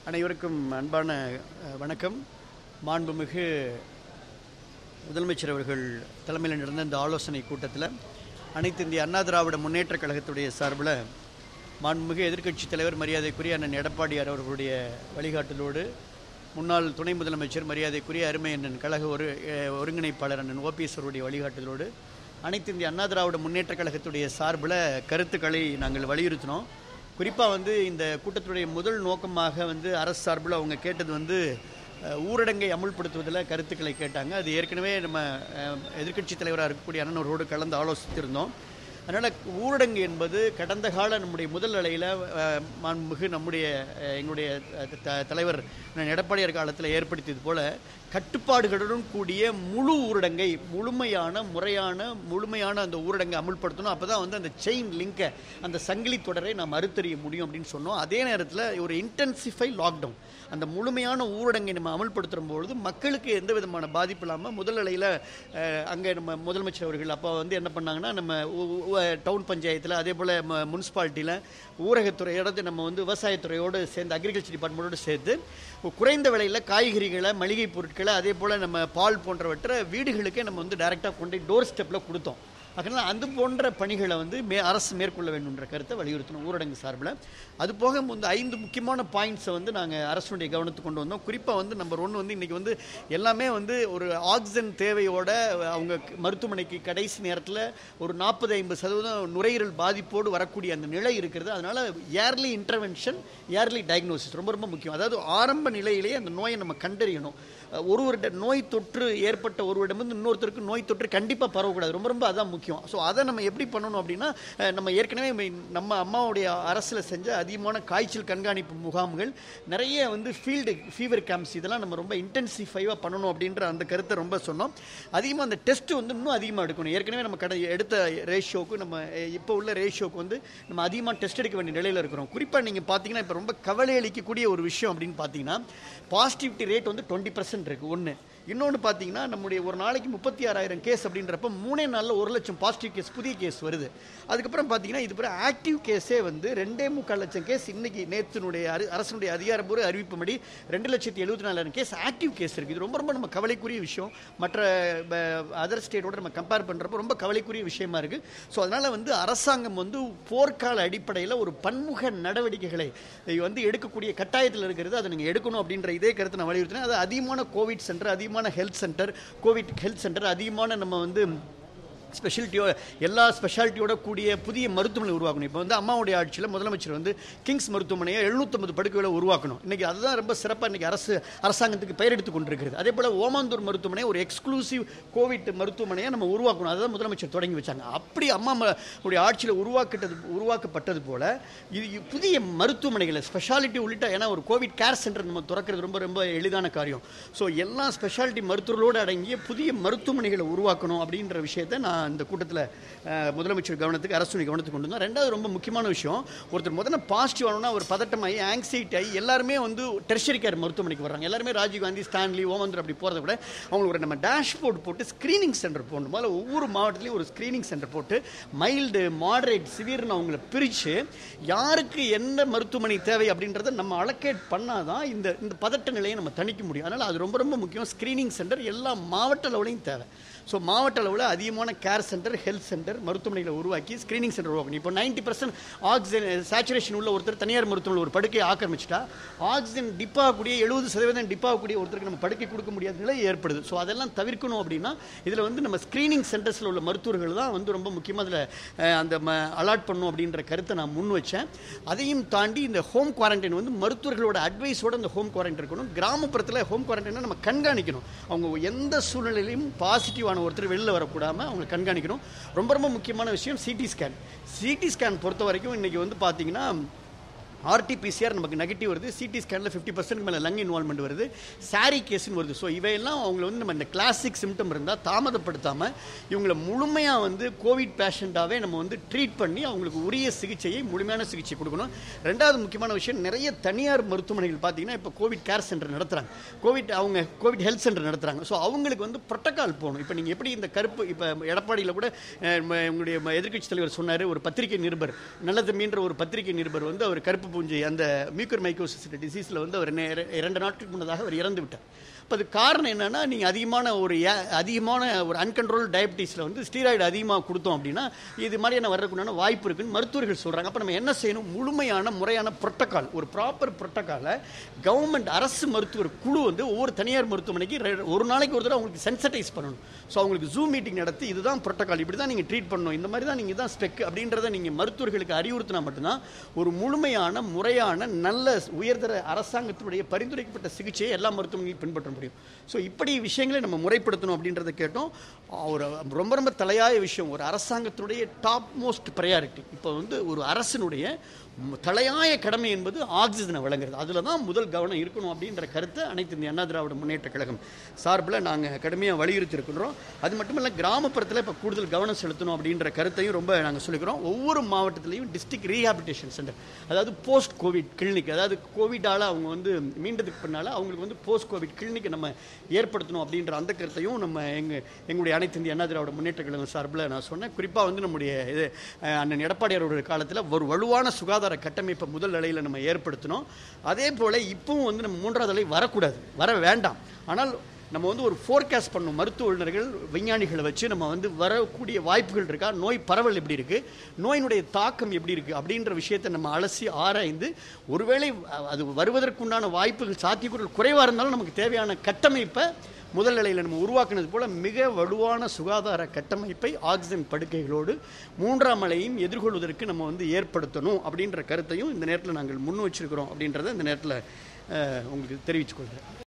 அனைவருக்கும் அன்பான வணக்கம். மாண்புமிகு முதலமைச்சர் அவர்கள் தலைமையில் நடந்த இந்த ஆலோசனை கூட்டத்தில் அனைத்து இந்திய அண்ணா திராவிட முன்னேற்ற கழகத்துடைய சார்பில் மாண்புமிகு எதிர்க்கட்சி தலைவர் மரியாதைக்குரிய அண்ணன் எடப்பாடியார் அவர்களுடைய வழிகாட்டலோடு முன்னாள் துணை முதலமைச்சர் மரியாதைக்குரிய அருமை அண்ணன் கழக ஒருங்கிணைப்பாளர் அண்ணன் ஓபிஎஸ் அவருடைய வழிகாட்டலோடு அனைத்து இந்திய அண்ணா திராவிட முன்னேற்ற கழகத்துடைய சார்பில் கருத்துக்களை நாங்கள் வலியுறுத்தினோம். குறிப்பாக இந்த கூட்டத்துடைய முதல் நோக்கமாக அரசு சார்பில் அவங்க கேட்டது ஊரடங்கை அமுல்படுத்துவதில் கருத்துக்களை கேட்டாங்க. அது ஏற்கனவே நம்ம எதிர்க்கட்சி தலைவராக இருக்கக்கூடிய அண்ணனோரோடு கலந்து ஆலோசித்திருந்தோம். அதனால் ஊரடங்கு என்பது கடந்த கால நம்முடைய முதல் அலையில் மாண்புமிகு எங்களுடைய தலைவர் எடப்பாடியார் காலத்தில் ஏற்படுத்தியது போல கட்டுப்பாடுகளுடன் கூடிய முழு ஊரடங்கை முழுமையான அந்த ஊரடங்கை அமுல்படுத்தணும். அப்போ தான் அந்த செயின் லிங்கை, அந்த சங்கிலி தொடரை நாம் அறுத்தறிய முடியும் அப்படின்னு சொன்னோம். அதே நேரத்தில் ஒரு இன்டென்சிஃபை லாக்டவுன், அந்த முழுமையான ஊரடங்கை நம்ம அமல்படுத்தும் பொழுது மக்களுக்கு எந்த விதமான பாதிப்பு இல்லாமல் முதல் அலையில் அங்கே நம்ம முதலமைச்சர் அவர்கள் அப்போ என்ன பண்ணாங்கன்னா, நம்ம டவுன் பஞ்சாயத்தில் அதே போல் முனிசிபாலிட்டியில் ஊரகத்துறையோடு நம்ம விவசாயத்துறையோடு சேர்ந்து அக்ரிகல்ச்சர் டிபார்ட்மெண்ட்டோடு சேர்த்து குறைந்த விலையில் காய்கறிகளை, மளிகை பொருட்களை, அதே போல் நம்ம பால் போன்றவற்றை வீடுகளுக்கே நம்ம டைரெக்டாக கொண்டு டோர் ஸ்டெப்பில் கொடுத்தோம். அதனால் அது போன்ற பணிகளை அரசு மேற்கொள்ள வேண்டும்ன்ற கருத்தை வலியுறுத்தணும் ஊரடங்கு சார்பில். அது போக 5 முக்கியமான பாயிண்ட்ஸை நாங்கள் அரசுடைய கவனத்துக்கு கொண்டு வந்தோம். குறிப்பாக நம்பர் 1 இன்றைக்கி எல்லாமே ஒரு ஆக்சிஜன் தேவையோட அவங்க மருத்துவமனைக்கு கடைசி நேரத்தில் ஒரு 40-50% நுரையீரல் பாதிப்போடு வரக்கூடிய அந்த நிலை இருக்கிறது. அதனால் ஏர்லி இன்டர்வென்ஷன், ஏர்லி டயக்னோசிஸ் ரொம்ப ரொம்ப முக்கியம். அதாவது ஆரம்ப நிலையிலேயே அந்த நோயை நம்ம கண்டறியணும். ஒருவருடைய நோய் தொற்று ஏற்பட்ட ஒருவரிடம் இன்னொருத்தருக்கு நோய் தொற்று கண்டிப்பாக பரவக்கூடாது. ரொம்ப ரொம்ப அதான் முக்கியம். ஸோ அதை நம்ம எப்படி பண்ணணும் அப்படின்னா, நம்ம ஏற்கனவே நம்ம அம்மாவுடைய அரசில் செஞ்ச அதிகமான காய்ச்சல் கண்காணிப்பு முகாம்கள், நிறைய ஃபீல்டு ஃபீவர் கேம்ப்ஸ், இதெல்லாம் நம்ம ரொம்ப இன்டென்சிஃபைவாக பண்ணணும் அப்படின்ற அந்த கருத்தை ரொம்ப சொன்னோம். அதிகமாக அந்த டெஸ்ட் இன்னும் அதிகமாக எடுக்கணும். ஏற்கனவே நம்ம எடுத்த ரேஷியோக்கு, நம்ம இப்போ உள்ள ரேஷியோக்கு நம்ம அதிகமாக டெஸ்ட் எடுக்க வேண்டிய நிலையில் இருக்கிறோம். குறிப்பாக நீங்கள் பார்த்தீங்கன்னா, இப்போ ரொம்ப கவலை அளிக்கக்கூடிய ஒரு விஷயம் அப்படின்னு பார்த்தீங்கன்னா, பாசிட்டிவிட்டி ரேட் 20% இருக்குது. ஒன்று. இன்னொன்று பார்த்தீங்கன்னா, நம்முடைய ஒரு நாளைக்கு 36,000 கேஸ் அப்படின்றப்ப 3 நாளில் 1 லட்சம் பாசிட்டிவ் கேஸ், புதிய கேஸ் வருது. அதுக்கப்புறம் பார்த்தீங்கன்னா, இது பிறகு ஆக்டிவ் கேஸே 2.25 லட்சம் கேஸ் இன்னைக்கு நேற்றினுடைய அரசுடைய அதிகாரப்பூர்வ அறிவிப்புப்படி 2,74,000 கேஸ் ஆக்டிவ் கேஸ் இருக்குது. இது ரொம்ப ரொம்ப நம்ம கவலைக்குரிய விஷயம். மற்ற அதர் ஸ்டேட்டோட நம்ம கம்பேர் பண்ணுறப்போ ரொம்ப கவலைக்குரிய விஷயமா இருக்குது. ஸோ அதனால் அரசாங்கம் போர்க்கால அடிப்படையில் ஒரு பன்முக நடவடிக்கைகளை எடுக்கக்கூடிய கட்டாயத்தில் இருக்கிறது. அதை நீங்கள் எடுக்கணும் அப்படின்ற இதே கருத்தை நான் வலியுறுத்தினேன். அது அதிகமான கோவிட் சென்டர், அதிகமான health centre, Covid health centre, அதிகமான நம்ம ஸ்பெஷாலிட்டியோ எல்லா ஸ்பெஷாலிட்டியோட கூடிய புதிய மருத்துவமனை உருவாக்கணும். இப்போ அம்மாவுடைய ஆட்சியில் முதலமைச்சர் கிங்ஸ் மருத்துவமனையை 750 படுக்கைகளை உருவாக்கணும். இன்றைக்கி அதுதான் ரொம்ப சிறப்பாக இன்றைக்கி அரசாங்கத்துக்கு பெயர் எடுத்து கொண்டிருக்கிறது. அதே போல் ஓமாந்தூர் மருத்துவமனை ஒரு எக்ஸ்க்ளூசிவ் கோவிட் மருத்துவமனையை நம்ம உருவாக்கணும். அதுதான் முதலமைச்சர் தொடங்கி வச்சாங்க. அப்படி அம்மாவுடைய ஆட்சியில் உருவாக்கப்பட்டது போல் இது புதிய மருத்துவமனைகளை ஸ்பெஷாலிட்டி உள்ளிட்ட, ஏன்னா ஒரு கோவிட் கேர் சென்டர் நம்ம திறக்கிறது ரொம்ப ரொம்ப எளிதான காரியம். ஸோ எல்லா ஸ்பெஷாலிட்டி மருத்துவர்களோடு அடங்கிய புதிய மருத்துவமனைகளை உருவாக்கணும் அப்படின்ற விஷயத்தை நான் இந்த கூட்டத்தில் முதலமைச்சர் கவனத்துக்கு, அரசுடைய கவனத்துக்கு கொண்டு வந்தோம். ரெண்டாவது ரொம்ப முக்கியமான விஷயம், ஒருத்தர் முதல்ல பாசிட்டிவ் ஆனோன்னா ஒரு பதட்டமாகி ஆங்ஸைட்டி ஆகி எல்லாருமே டெர்ஷரி கேர் மருத்துவமனைக்கு வர்றாங்க. எல்லாருமே ராஜீவ்காந்தி, ஸ்டான்லி, ஓமந்தூர் அப்படி போகிறத விட அவங்களுக்கு நம்ம டேஷ்போர்ட் போட்டு ஸ்க்ரீனிங் சென்டர் போடணும். முதல்ல ஒவ்வொரு மாவட்டத்திலையும் ஒரு ஸ்க்ரீனிங் சென்டர் போட்டு மைல்டு, மாடரேட், சிவியர்னு அவங்கள பிரித்து யாருக்கு என்ன மருத்துவமனை தேவை அப்படின்றத நம்ம அலோகேட் பண்ணாதான் இந்த பதட்ட நிலையை நம்ம தணிக்க முடியும். அதனால் அது ரொம்ப ரொம்ப முக்கியம். ஸ்க்ரீனிங் சென்டர் எல்லா மாவட்ட அளவுலையும் தேவை. ஸோ மாவட்ட அளவில் அதிகமான கேர் சென்டர், ஹெல்த் சென்டர், மருத்துவமனைகளை உருவாக்கி ஸ்க்ரீனிங் சென்டர் உருவாக்கணும். இப்போ 90% ஆக்சிஜன் சேச்சுரேஷன் உள்ள ஒருத்தர் தனியார் மருத்துவமனை ஒரு படுக்கையை ஆக்கிரமிச்சிட்டா ஆக்சிஜன் டிப்பாகக்கூடிய 70% டிப்பாகக்கூடிய ஒருத்தருக்கு நம்ம படுக்கை கொடுக்க முடியாத நிலை ஏற்படுது. ஸோ அதெல்லாம் தவிர்க்கணும் அப்படின்னா இதில் நம்ம ஸ்க்ரீனிங் சென்டர்ஸில் உள்ள மருத்துவர்கள் தான் ரொம்ப முக்கியமாக அதில் அந்த அலாட் பண்ணணும் அப்படின்ற கருத்தை நான் முன் வச்சேன். அதையும் தாண்டி இந்த ஹோம் குவாரண்டைன் மருத்துவர்களோட அட்வைஸோடு அந்த ஹோம் குவாரண்டைன் இருக்கணும். கிராமப்புறத்தில் ஹோம் குவாரண்டைனை நம்ம கண்காணிக்கணும். அவங்க எந்த சூழ்நிலையிலையும் பாசிட்டிவான ஒருத்தர் வெளியில் வரக்கூடாமல் அவங்க கண்காணிக்கணும். ரொம்ப ரொம்ப முக்கியமான விஷயம் சிடி ஸ்கேன் பொறுத்த வரைக்கும் இன்றைக்கி பார்த்தீங்கன்னா ஆர்டிபிசிஆர் நமக்கு நெகட்டிவ் வருது. சிடி ஸ்கேனில் 50% மேலே லங் இன்வால்மெண்ட் வருது. சாரி கேஸ்ன்னு வருது. ஸோ இவையெல்லாம் அவங்களை நம்ம இந்த கிளாசிக் சிம்டம் இருந்தால் தாமதப்படுத்தாமல் இவங்களை முழுமையாக கோவிட் பேஷண்ட்டாகவே நம்ம ட்ரீட் பண்ணி அவங்களுக்கு உரிய சிகிச்சையை, முழுமையான சிகிச்சை கொடுக்கணும். ரெண்டாவது முக்கியமான விஷயம், நிறைய தனியார் மருத்துவமனைகள் பார்த்தீங்கன்னா இப்போ கோவிட் கேர் சென்டர் நடத்துகிறாங்க, கோவிட் ஹெல்த் சென்டர் நடத்துகிறாங்க. ஸோ அவங்களுக்கு ப்ரோட்டோக்கால் போகணும். இப்போ நீங்கள் எப்படி இந்த கருப்பு, இப்போ எடப்பாடியில் கூட உங்களுடைய எதிர்க்கட்சி தலைவர் சொன்னார், ஒரு பத்திரிகை நிருபர் நல்ல தம்பின்ற ஒரு பத்திரிகை நிருபர் அவர் கருப்பு பூஞ்சை அந்த மியூக்கர் மைக்கோசிஸ் டிசீஸில் வந்து அவர் 2 நாட்களுக்கு முன்னதாக அவர் இறந்து விட்டார். இப்போ அது காரணம் என்னென்னா, நீங்கள் அதிகமான ஒரு அன்கண்ட்ரோல் டயபிட்டிஸில் வந்து ஸ்டீராய்டு அதிகமாக கொடுத்தோம் அப்படின்னா இது மாதிரியான வர்றதுக்குண்டான வாய்ப்பு இருக்குன்னு மருத்துவர்கள் சொல்கிறாங்க. அப்போ நம்ம என்ன செய்யணும்? முழுமையான முறையான புரோட்டோக்கால், ஒரு ப்ராப்பர் புரோட்டோக்காலை கவர்மெண்ட் அரசு மருத்துவர் குழு வந்து ஒவ்வொரு தனியார் மருத்துவமனைக்கு ஒரு நாளைக்கு ஒரு தடவை அவங்களுக்கு சென்சிட்டைஸ் பண்ணணும். ஸோ அவங்களுக்கு ஜூம் மீட்டிங் நடத்தி இதுதான் புரோட்டோக்கால், இப்படி தான் நீங்கள் ட்ரீட் பண்ணணும், இந்த மாதிரி தான் நீங்கள் தான் ஸ்பெக் அப்படின்றத நீங்கள் மருத்துவர்களுக்கு அறிவுறுத்தினா மட்டும்தான் ஒரு முழுமையான முறையான நல்ல உயர்தர அரசாங்கத்தினுடைய பரிந்துரைக்கப்பட்ட சிகிச்சையை எல்லா மருத்துவமனையும் பின்பற்ற முடியும். ஸோ இப்படி விஷயங்களை நம்ம முறைப்படுத்தணும் அப்படின்றத கேட்டோம். ஒரு ரொம்ப ரொம்ப தலையாய விஷயம், ஒரு அரசாங்கத்தினுடைய டாப் மோஸ்ட் ப்ரையாரிட்டி இப்போ வந்து ஒரு அரசினுடைய தலையாய கடமை என்பது ஆக்சிஜனை வழங்குறது. அதில் தான் முதல் கவனம் இருக்கணும் அப்படின்ற கருத்தை அனைத்து இந்திய அண்ணா திராவிட முன்னேற்ற கழகம் சார்பில் நாங்கள் கடுமையாக வலியுறுத்தி இருக்கிறோம். அது மட்டும் இல்லை, கிராமப்புறத்தில் இப்போ கூடுதல் கவனம் செலுத்தணும் அப்படின்ற கருத்தையும் ரொம்ப நாங்கள் சொல்லிக்கிறோம். ஒவ்வொரு மாவட்டத்திலையும் டிஸ்ட்ரிக்ட் ரீஹாபிலிட்டேஷன் சென்டர், அதாவது போஸ்ட் கோவிட் கிளினிக், அதாவது கோவிடால் அவங்க வந்து மீண்டதுக்கு பின்னால் அவங்களுக்கு வந்து போஸ்ட் கோவிட் கிளினிக்கை நம்ம ஏற்படுத்தணும் அப்படின்ற அந்த கருத்தையும் நம்ம எங்களுடைய அனைத்து இந்திய அண்ணா திராவிட முன்னேற்ற கழகம் சார்பில் நான் சொன்னேன். குறிப்பாக வந்து நம்முடைய அண்ணன் எடப்பாடியாரோட காலத்தில் ஒரு வலுவான சுகாதார கட்டமைப்பை முதல் நிலையில் நம்ம ஏற்படுத்தணும். அதே போல் இப்பவும் வந்து நம்ம 3வது அலை வரக்கூடாது, வர வேண்டாம். ஆனால் நம்ம வந்து ஒரு ஃபோர்காஸ்ட் பண்ணணும், மருத்துவ வல்லுநர்கள் விஞ்ஞானிகளை வச்சு நம்ம வந்து வரக்கூடிய வாய்ப்புகள் இருக்கா, நோய் பரவல் எப்படி இருக்குது, நோயினுடைய தாக்கம் எப்படி இருக்குது அப்படின்ற விஷயத்தை நம்ம அலசி ஆராய்ந்து ஒருவேளை அது வருவதற்குண்டான வாய்ப்புகள் சாத்தியக்கூறுகள் குறைவாக இருந்தாலும் நமக்கு தேவையான கட்டமைப்பை முதல் நிலையில் நம்ம உருவாக்குனது போல் மிக வலுவான சுகாதார கட்டமைப்பை ஆக்சிஜன் படுக்கைகளோடு 3ஆம் அலையும் எதிர்கொள்வதற்கு நம்ம வந்து ஏற்படுத்தணும் அப்படின்ற கருத்தையும் இந்த நேரத்தில் நாங்கள் முன் வச்சிருக்கிறோம் அப்படின்றத இந்த நேரத்தில் உங்களுக்கு தெரிவித்துக்கொள்கிறேன்.